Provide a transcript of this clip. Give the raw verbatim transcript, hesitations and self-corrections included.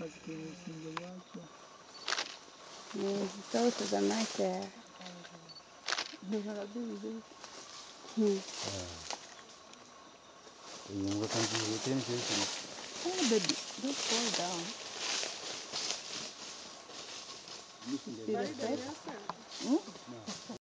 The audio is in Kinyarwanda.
Yes, the sauces are nice there. Hmm. Oh, baby, don't fall down. You see the steps? Hmm?